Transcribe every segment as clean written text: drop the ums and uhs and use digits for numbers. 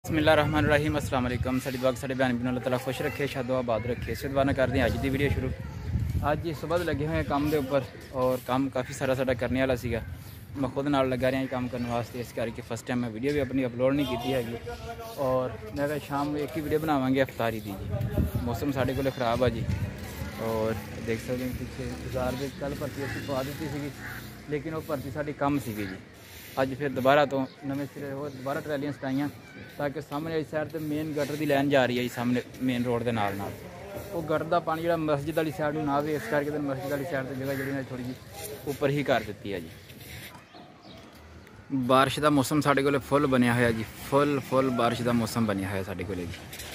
बिस्मिल्लाहिर्रहमानिर्रहीम अस्सलाम वालेकुम। साडी दुआ साडे बहन भी अल्लाह ताला खुश रखे, शादो आबाद रखे। इस दुआ करते हैं अज की वीडियो शुरू। अज सुबह लगे हुए काम के उपर और काम काफ़ी सारा साडा करने वाला सीगा। मैं खुद नाल लगा रहा काम करने वास्ते, इस करके फर्स्ट टाइम मैं वीडियो भी अपनी अपलोड नहीं की हैगी। और मैं कहा शाम एक ही वीडियो बनावांगे अफ्तारी दी जी। मौसम साढ़े को ख़राब है जी और देख सकते हैं पीछे बाजार में कल भर्ती असी पा दी सी, लेकिन वो भर्ती साड़ी कम सी जी। अज फिर दोबारा तो नवे सिरे हो दोबारा ट्रैलियां सटाइयां ताकि सामने वाली साइड तो मेन गटर की लाइन जा रही है जी, सामने मेन रोड के नाल वो गटर का पानी जो मस्जिद वाली साइड में ना आए, इस करके तो मस्जिद वाली साइड की जगह जी थोड़ी जी उपर ही कर दी है जी। बारिश का मौसम साढ़े को फुल बनया होया जी, फुल बारिश का मौसम बनया होया साढ़े को जी।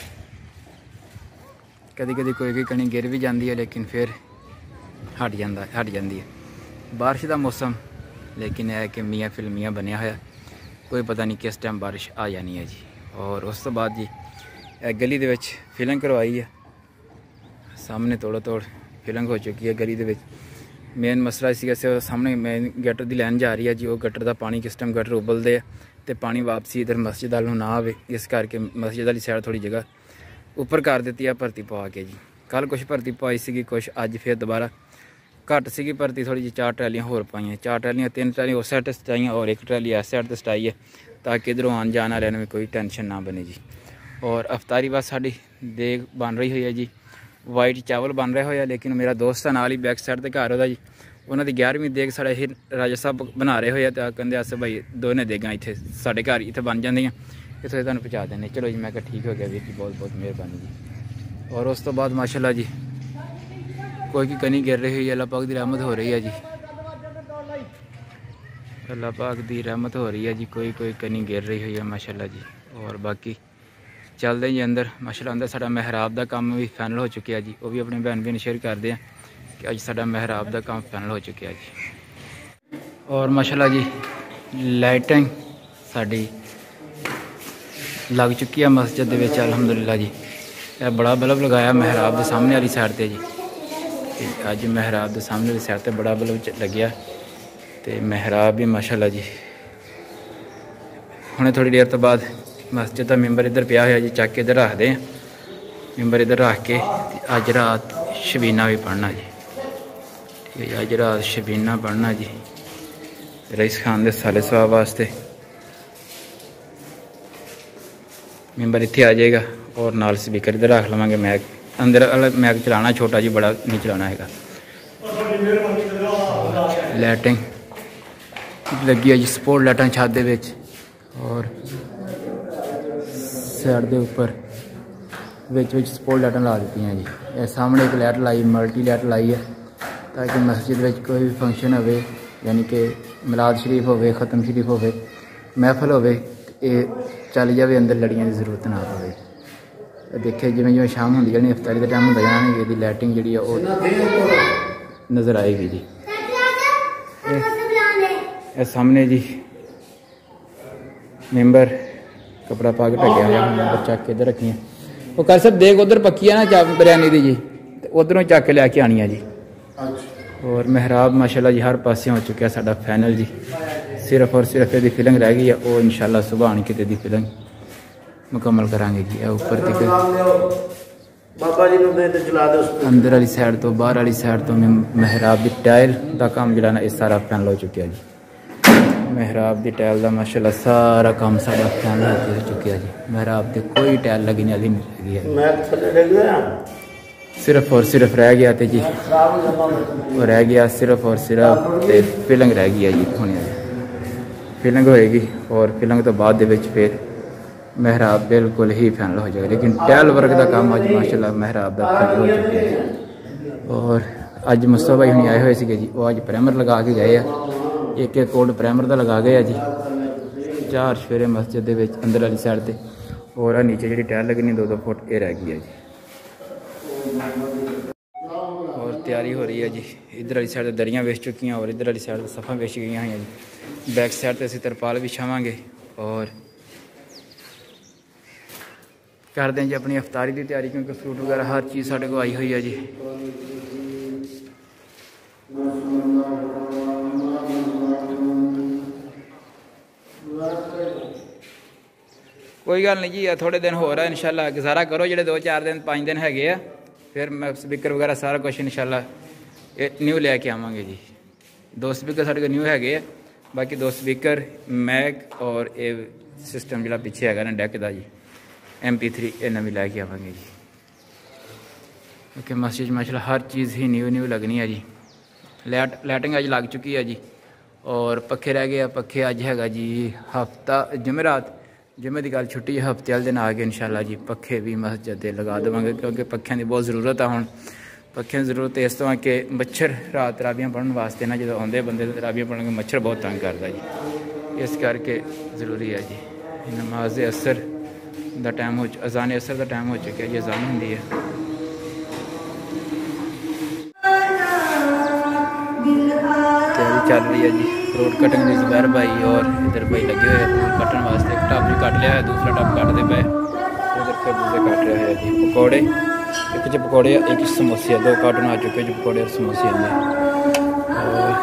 कभी कभी कोई कणी गिर भी जाती है, लेकिन फिर हट जाती है बारिश का मौसम। लेकिन यह कि मियाँ फिल्मियाँ बनया होया, कोई पता नहीं किस टाइम बारिश आ जानी है जी। और उस तो बाद जी गली दे विच फिलिंग करवाई है, सामने तोड़ फिलिंग हो चुकी है गली दे विच। मेन मसला इसी सामने मेन गटर की लाइन जा रही है जी। वो गटर का पानी किस टाइम गटर उबलते हैं तो पानी वापसी इधर मस्जिद वालों ना आए, इस करके मस्जिद वाली साइड थोड़ी जगह उपर कर दी है भर्ती पवा के जी। कल कुछ भर्ती पवाई सी, कुछ अज फिर दोबारा घट सी भर्ती थोड़ी जी। 4 ट्रैलियां होर पाई, 4 ट्रैलियां 3 ट्रैलियां उस साइड सटाइयां और 1 ट्रैली इस साइड सटाई है ताकि इधरों आन जान वाले में कोई टेंशन ना बने जी। और अफ्तारी बस साड़ी देग बन रही हुई है जी, वाइट चावल बन रहे हुए। लेकिन मेरा दोस्त है नाल ही बैक साइड के घर होता जी, उन्होंने 11वीं देग साढ़े ही राजा साहब बना रहे हुए, तो कहते अस भाई दोने देगा इतने साढ़े घर इतने बन जाएंदियाँ, इतने तुहानूं पहुँचा देने। चलो जी, मैं ठीक हो गया वीर जी, बहुत बहुत मेहरबानी जी। और उस तो बाद माशाल्लाह जी कोई की कनी गिर रही हुई है, अल्लाह पाक की रहमत हो रही है जी, अल्लाह पाक की रहमत हो रही है जी। कोई कनी गिर रही हुई है माशाल्लाह जी। और बाकी चलते जी अंदर। माशाल्लाह अंदर साडा महराब का काम भी फाइनल हो चुका है जी, वो भी अपने बहन भी शेयर करते हैं कि अज साडा महराब का काम फाइनल हो चुका है जी। और माशाल्लाह जी लाइटिंग साड़ी लग चुकी है मस्जिद दे विच अलहमदुलिल्लाह जी। यह बड़ा बल्ब लगाया महराब के सामने वाली साइड पर जी। अज महराब के सामने वाली साइड पर बड़ा बल्ब लग्या तो महराब भी माशाल्लाह जी। हुणे थोड़ी देर तो बाद मस्जिद का मैंबर इधर पिया हुआ जी, चक के इधर रखते हैं। मैंबर इधर रख के अज रात शबीना भी पढ़ना जी, ठीक है। अज रात शबीना पढ़ना जी रईस खान के साले सवाब वास्ते। मैंबर इत्थे आ जाएगा और नाल स्पीकर इधर रख लवेंगे। मैक अंदर मैक चलाना छोटा जी, बड़ा नहीं चलाना है। लाइटिंग लगी है जी, सपोर्ट लाइटां छत दे विच और साइड के उपर विच सपोर्ट लाइटां ला दी हैं जी। ये सामने एक लाइट लाई, मल्टी लाइट लाई है ताकि मस्जिद में कोई भी फंक्शन हो, यानी कि मिलाद शरीफ हो, ख़त्म शरीफ हो, महफल हो, चल जाए अंदर, लड़ियां की जरूरत ना पवे। देखे जिमें जिमें शाम होंगी जानी, अफ्तारी का टाइम होंदा जाना, ये लाइटिंग जी नज़र आएगी जी। ये सामने जी मैंबर कपड़ा पा के ढक्या हुआ, चक के इधर रखी। वो कर सब देख उधर पक्की है ना चा बिरयानी दी जी, उधरों चक के लैके आनी है जी। और महराब माशाल्लाह जी हर पासे हो चुका है साडा फाइनल जी। सिर्फ और सिर्फ यदि फिलिंग रह गई है, वो इंशाल्लाह सुबह आन के यदि फिलिंग मुकम्मल करांगे जी। ऊपर तक अंदर वाली साइड तो बाहर वाली साइड तो महराब की टाइल का काम जो इस सारा फाइनल हो चुका है जी। महराब की टाइल का माशाल्लाह सारा काम सारा फाइनल हो चुका है जी। महराब की कोई टाइल लगने वाली नहीं रही है, सिर्फ और सिर्फ रह गया तो जी वो रह गया सिर्फ और सिर्फ फिलिंग रह गई है जी। होने फिलिंग होएगी और फिलिंग तो बाद फिर महराब बिल्कुल ही फाइनल हो जाएगा। लेकिन टाइल वर्क का काम अज माशाल्लाह महराब का फाइनल हो चुका है। और अज मुस्तफा भाई हुणी आए हुए थे जी, वो अज प्राइमर लगा के गए हैं। एक कोड प्राइमर का लगा गए जी। 4 शफेरे मस्जिद के अंदर वाली साइड से, और नीचे जी टाइल लगनी 2-2 फुट ये रह गई है जी। और तैयारी हो रही है जी। इधर वाली साइड दरियाँ वेच चुकी हैं और इधर वाली साइड सफ़ा वेच गई हैं जी। बैक साइड से असीं तरपाल बिछावांगे और कर दें जी अपनी अफ्तारी की तैयारी, क्योंकि फ्रूट वगैरह हर चीज़ साढ़े को आई हुई है जी। کوئی گل نہیں جی تھوڑے دن ہو رہا انشاءاللہ گزارا کرو جڑے 2-4 دن 5 دن ہے پھر میں سپیکر وغیرہ سارا کچھ انشاءاللہ نیو لے کے آواں گے جی 2 سپیکر سارے نیو ہے باقی 2 سپیکر میک اور یہ سسٹم جڑا پیچھے ہے نا ڈیک دا جی MP3 یہ نویں لے کے آواں گے جی کیونکہ مسجد ماشاءاللہ ہر چیز ہی نیو لگنی ہے جی لائٹنگ اج لگ چکی ہے جی اور پکھے رہ گئے پکھے اج ہے جی ہفتہ جمعرات جمعے کی گل چھٹی ہے ہفتے والے دن آ کے انشاءاللہ جی پکھے بھی مسجد لگا دیں گے کیونکہ پکھیاں کی بہت ضرورت ہے ہوں پکھیاں کی ضرورت ہے اس طرح کہ مچھر رات تراویاں پڑھن واسطے نا جب آتے بندے تراویاں پڑھن کے مچھر بہت تنگ کرتا جی اس کر کے ضروری ہے جی نماز اثر دا ٹائم اذان اثر دا ٹائم ہو چکا جی اذان ہوندی ہے تیاری چل رہی ہے جی فروٹ کٹنگ دی زبیر بھائی اور ادھر بھائی لگے ہوئے فروٹ کٹن واسطے ایک ٹپ بھی کٹ لیا ہے دوسرا ٹپ کٹتے پے ادھر خربوزے کٹ رہے ہیں جی پکوڑے ایک پکوڑے ایک سموسے 2 کارٹون آ چکے جو پکوڑے اور سموسے اور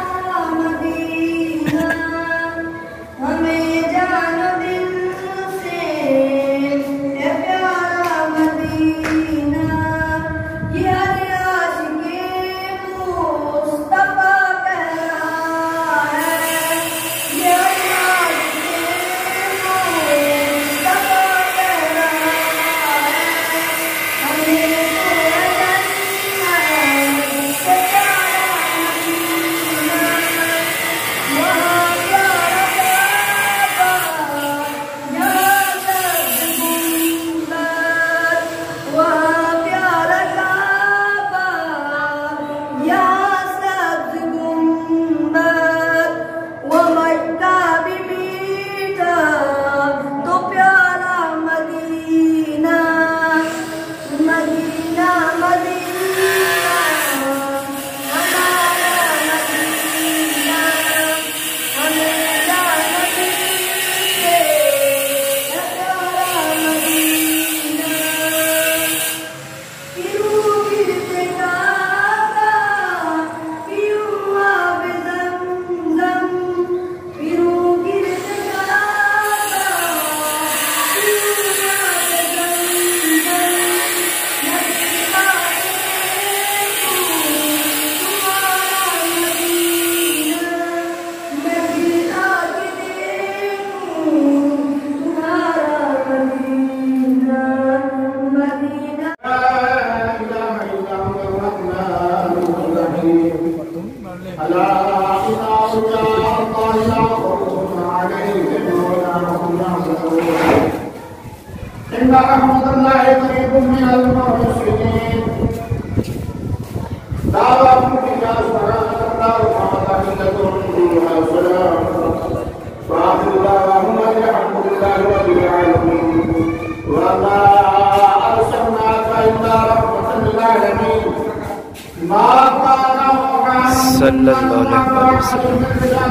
صلی اللہ علیہ وسلم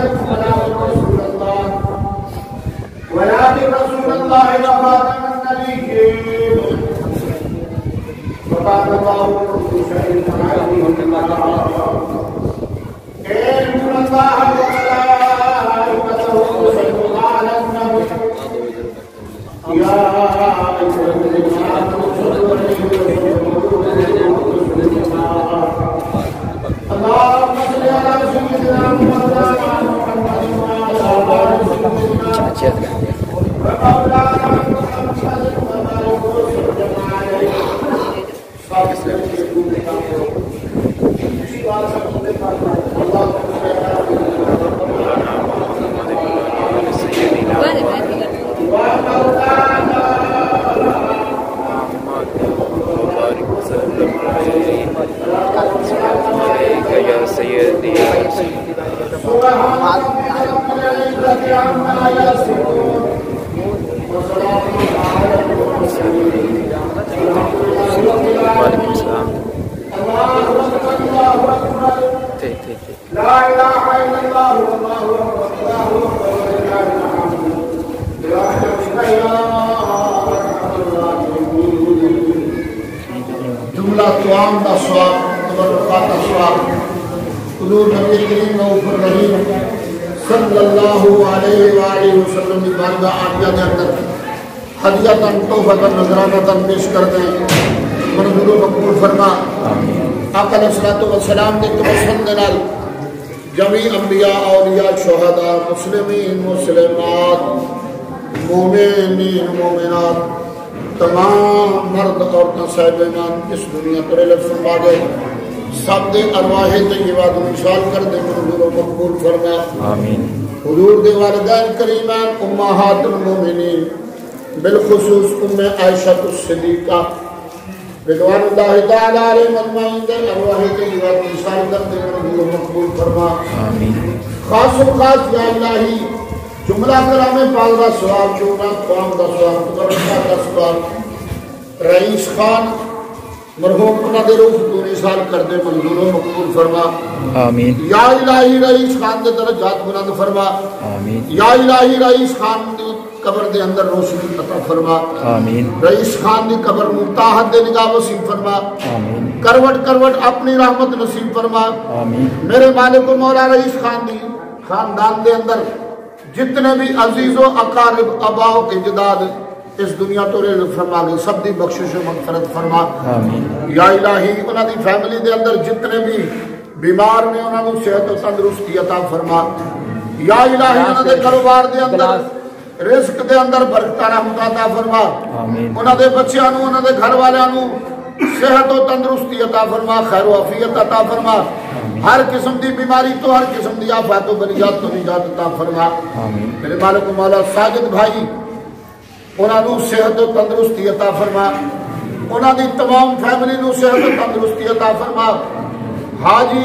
ولكن رسول الله خاتم النبيين وقال الله كل شيء عليم ان الله وملائكته يصلون على النبي يا ايها الذين امنوا صلوا عليه وسلموا اللهم صل على سيدنا محمد وعلى آل محمد صلی اللہ علیہ وآلہ وسلم کی بارگاہ عالیہ میں اندر हदियतन तोहफतन नजरानतन पेश कर दें, मंजूर व मकबूल फरमा। आका अलैहिस्सलातु वस्सलाम ने तवस्सुल नाल जमी अंबिया औलिया शुहदा मुस्लिमीन मुस्लिमात मोमिनीन मोमिनात तमाम मर्द औरतें साहिबान इस दुनिया पर लफ्ज़ फरमा गए सब दे अरवाहे तय्यबा मिसाल कर दे, मंजूर व मकबूल फरमा। आमीन। हुजूर दे वालिदैन करीमान उम्महातुल मोमिनीन बिलखुसूस उम्मे आयशा सिद्दीका रिज़वानुल्लाहि तआला अलैहिम अजमईन दे अरवाहे तय्यबा मिसाल कर दे, मंजूर व मकबूल फरमा। आमीन। खास या इलाही जुमला कलामे पाक दा सवाब जुमला कौम दा सवाब तुकरम दा सवाब रईस खान मरहूम उन्हां दे रूह तू निसाल कर दे, मंजूर व मकबूल फरमा। आमीन। या इलाही रईस खान दे दर्जात बुलंद फरमा। आमीन। या इलाही रईस खान दी कब्र दे अंदर रोशनी अता फरमा। आमीन। रईस खान दी कब्र मुताहत दे निगाह वसीब फरमा। आमीन। करवट करवट अपनी रहमत नसीब फरमा। आमीन। मेरे मालिक मौला रईस खान दी खानदान दे अंदर जितने भी अजीजो अकारिब अबाओ के जदाद इस दुनिया तो रेल फरमा गई सब दी बख्शिश व मगफरत फरमा। आमीन। या इलाही उन्हां दी फैमिली दे अंदर जितने भी बीमार ने उन्हां नू सेहत और तंदुरुस्ती अता फरमा। या इलाही उन्हां दे कारोबार दे अंदर रिस्क दे अंदर बरकत रहमत अता फरमा। आमीन। उन्हां दे बच्चियां नू उन्हां दे घर वालियां नू सेहत और तंदुरुस्ती अता फरमा, खैर व आफियत अता फरमा। हर किस्म की बीमारी तो हर किस्म की आफत बलियात तो निजात अता फरमा। आमीन। मेरे मालिक मौला साजिद भाई उन्होंने सेहत और तंदुरुस्ती अता फरमा, उन्होंने तमाम फैमिली नू सेहत और तंदुरुस्ती अता फरमा। हाजी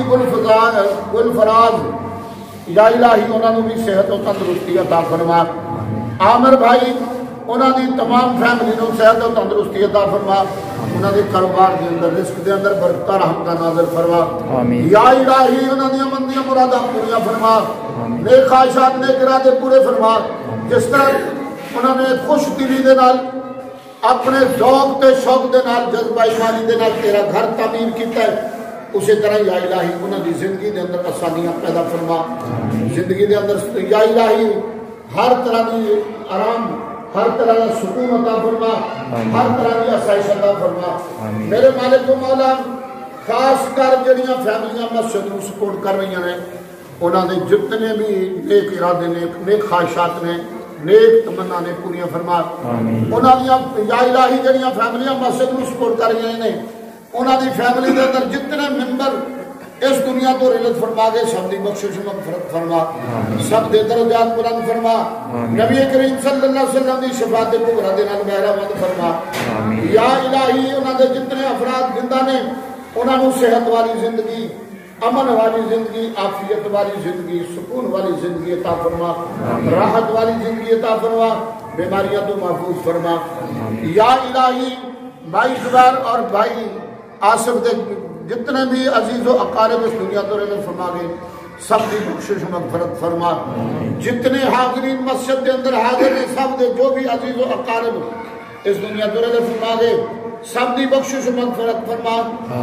गुलफराज या इलाही उन्होंने भी सेहत और तंदुरुस्ती अता फरमा। आमिर भाई उन्होंने तमाम फैमिली नू सेहत और तंदुरुस्ती अता फरमा, उन्होंने कारोबार के अंदर रिस्क के अंदर बरकत रहमत नाज़िल फरमा। आमीन। या इलाही उन्होंने मंदियां मुरादां पूरियां फरमा, नेक ख्वाहिशात नेक इरादे पूरे फरमा। जिस तरह उन्होंने खुश दिली दे नाल अपने शौक ते शौक दे नाल जज्बा ईमानी दे नाल तेरा घर तामीर कीता है, उसी तरह या इलाही उन्होंने जिंदगी के अंदर आसानियां पैदा फरमा। जिंदगी के अंदर या इलाही हर तरह की आराम हर तरह का सुकून अता फरमा, हर तरह की आसाइश अता फरमा। मेरे मालिक मौला खास कर जड़ियां फैमिलियां मस्जिद को सपोर्ट कर रही ने उन्होंने जितने भी नेक इरादे ने नेक ख्वाहिशात ने नेक तमन्ना ने पूरियां फरमा। उन्होंने या इलाही जड़ियां फैमिलियां मस्जिद को सपोर्ट कर रही ने उन्होंने फैमिली के अंदर जितने मेंबर इस दुनिया तो रिलत फरमा गए सब दी बख्शिश मगफरत फरमा, सब दे दर्जात बुलंद फरमा। नबी करीम सल्लल्लाहु अलैहि वसल्लम दी शफाअत कुबरा दे नाल मेहरबान फरमा। या इलाही उन्हां दे जितने अफराद जिंदा ने उन्हां नू सेहत वाली जिंदगी अमन वाली जिंदगी आफियत वाली जिंदगी सुकून वाली जिंदगी अता फरमा, राहत वाली जिंदगी अता फरमा, बीमारियां तो महफूज फरमा। या इलाही भाई जुबैर और भाई आसिफ दे जितने भी अजीज़ो अकारिब इस दुनिया तो रहने फरमा गए सब की बख्शिश मगफरत फरमा। जितने हाज़रीन मस्जिद के अंदर हाजिर हैं सब दे जो भी अजीज़ो अकारिब इस दुनिया तो रहने फरमा गए सब की बख्शिश मगफरत फरमा।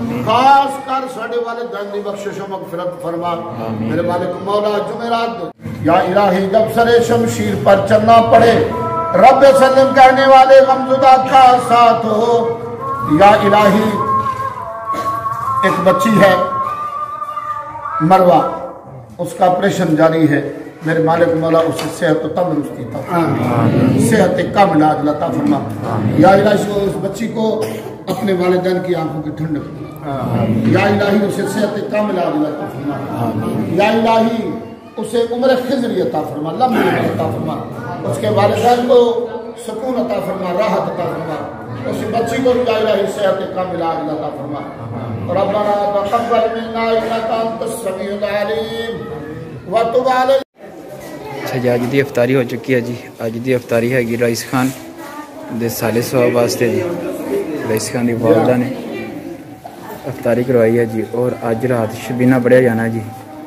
खास कर साडे वाले दान की बख्शिश मगफरत फरमा। मेरे मालिक मौला जुमेरात या इलाही जब सरे शमशीर पर चलना पड़े रब सल्लम कहने वाले गमजुदा का साथ हो। या इलाही एक बच्ची है मरवा उसका ऑपरेशन जारी है, मेरे मालिक मौला उसे सेहत और तंदुरुस्ती अता फरमा, सेहत कम इलाज लता फरमा। या इलाही उस बच्ची को अपने वालिदैन की आंखों की ठंडक, या इलाही उसे सेहत कम इलाज लता फरमा। या इलाही उसे उम्र खिजरी अता फरमा, लंबी उम्र अता फरमा, उसके वालिदैन को सुकून अता फरमा, राहत अता फरमा। उस बच्ची को या इलाही सेहत कम इलाज लता फरमा। रब्बना तक़ब्बल मिन्ना इन्नका अंतस समीउल अलीम व तुब अलैना। अच्छा जी, अज की अफ्तारी हो चुकी है जी। अज की अफ्तारी हैगी रईस खान दे साले सवाब वास्ते जी। रईस खान की वालदा ने अफ्तारी करवाई है जी और अज रात शबीना पढ़िया जाना जी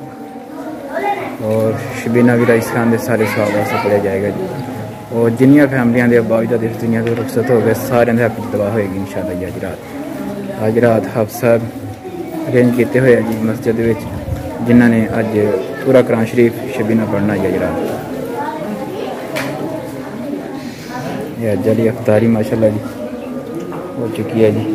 और शबीना भी रईस खान के सारे सवाब वास्ते पढ़िया जाएगा जी। और जिन्नियां फैमिलियां दे बावजूद इस दुनिया तो रुखसत हो गए सारे हक दुआ होएगी इंशाअल्लाह जी। अज रात हाफिज़ साहब अरेंज किए हुए जी मस्जिद जिन्होंने अज पूरा कुरान शरीफ शबीना पढ़ना जी अज रात یہ اج والی افطاری ماشاءاللہ جی ہو چکی ہے جی.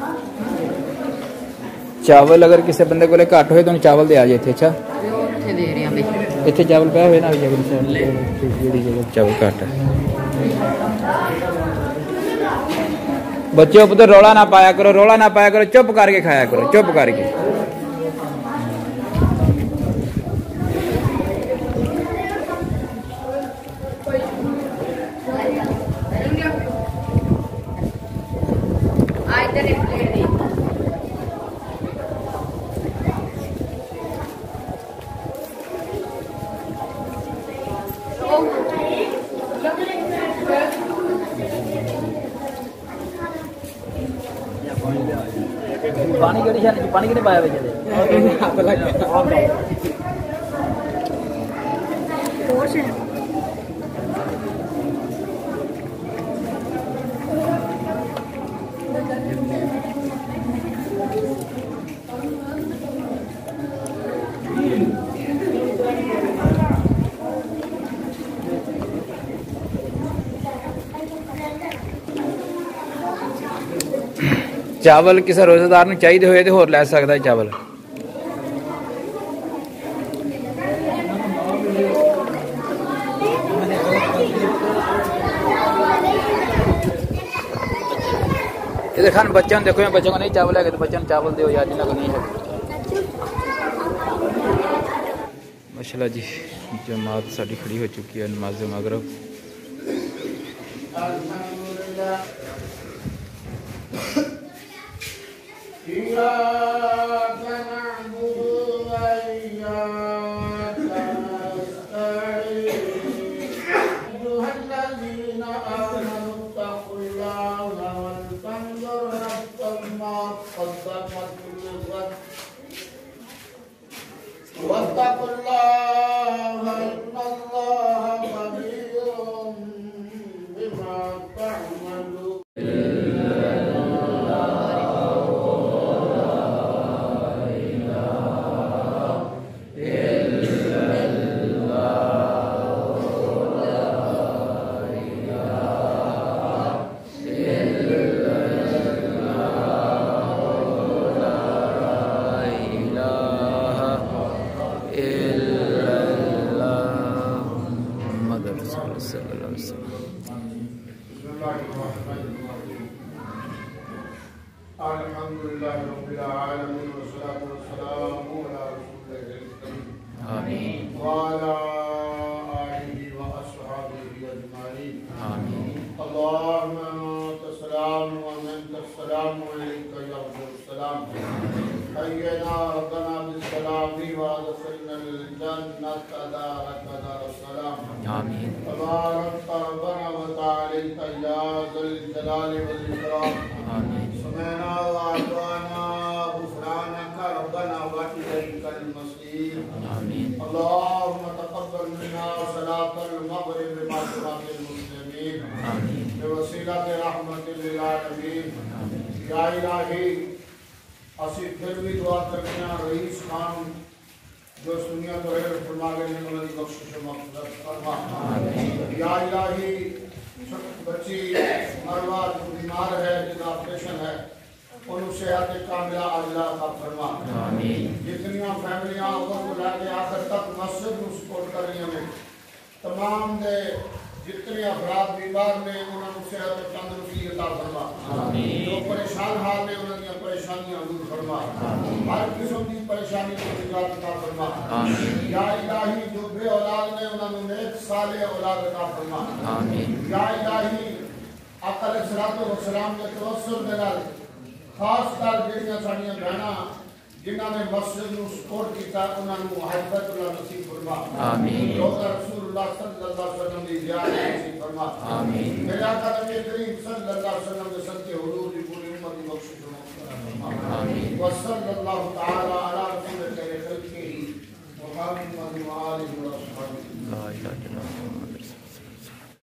چاول اگر کسی بندے کو گھٹ ہوئے تو چاول دے آ جائے. اچھا اتنے چاول پیا ہوئے نا چاول گھٹ ہے. بچوں پتر رولا نہ پایا کرو, رولا نہ پایا کرو, چپ کر کے کھایا کرو, چپ کر کے. پانی کیوں نہیں پانی کیوں نہیں پایا چاول کسی روزے دار نوں چاہیے ہوئے تو ہور لے سکتا ہے چاول. یہ خان بچوں دیکھو بچوں کو نہیں چاول ہے تو بچوں کو چاول دیو یا جنہوں کو نہیں ہے. ماشاءاللہ جی جماعت ساری کھڑی ہو چکی ہے نماز مغرب. إياك نعبد وإياك نستعين أيها الذين آمنوا اتقوا الله ولتنظر نفس ما قدمت لغد واتقوا الله إن الله خبير بما تعملون. الحمدللہ رب العالمین والصلاة والسلام علی رسول الکریم آمین وعلی آلہ واصحابہ اجمعین آمین. اللہم انت السلام ومنک السلام علیک یرحم السلام حینا ربنا بالسلام وادخلنا الجنة دارك دار السلام آمین. تبارک ربنا وتعالیت یا ذا الجلال والإکرام آمین. سمعنا وأطعنا غفرانك ربنا وإليك المصير آمين. اللهم تقبل منا صلاة المغرب مع صلاة المسلمين آمين بوسيلة رحمة للعالمين آمين. یا الہی اسی پھر بھی دعا کرتے ہیں رئیس خان جو اس دنیا کو رہے فرما گئے ہیں انہوں نے بخشش و مغفرت فرما آمین. یا الہی بچی مروہ جو بیمار ہے جن کا آپریشن ہے ان صحت کاملہ عاجلہ عطا فرما آمین. جتنیاں فیملیاں اوپر کو لے کے آخر تک مسجد کو سپورٹ کر رہی ہیں تمام دے جتنے افراد بیمار نے انہوں نے صحت تندرستی عطا فرما آمین. جو پریشان حال نے انہوں نے پریشانیاں دور فرما آمین. ہر قسم کی پریشانی کو نجات عطا فرما آمین. یا الہی جو بے اولاد نے انہوں نے نیک صالح اولاد عطا فرما آمین. یا الہی آقا علیہ السلام کے توسل میں خاص کر جڑیاں ساڈیاں بہناں جنہاں نے مسجد نو سپورٹ کیتا انہاں نو حفظ اللہ نصیب فرما آمین. روزہ رسول اللہ صلی اللہ علیہ وسلم دی زیارت نصیب فرما آمین. میرے آقا نبی کریم صلی اللہ علیہ وسلم کے صدقے حضور دی پوری امت کی بخشش فرما آمین. وصلی